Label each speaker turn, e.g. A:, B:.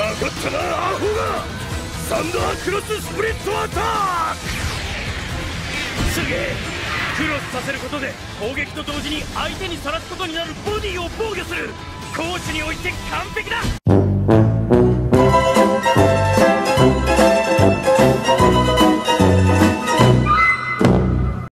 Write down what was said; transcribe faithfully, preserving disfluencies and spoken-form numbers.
A: かったなアホが。サンダークロススプリットアタック。すげえ。クロスさせることで攻撃と同時に相手にさらすことになるボディを防御する。攻守において完璧だ。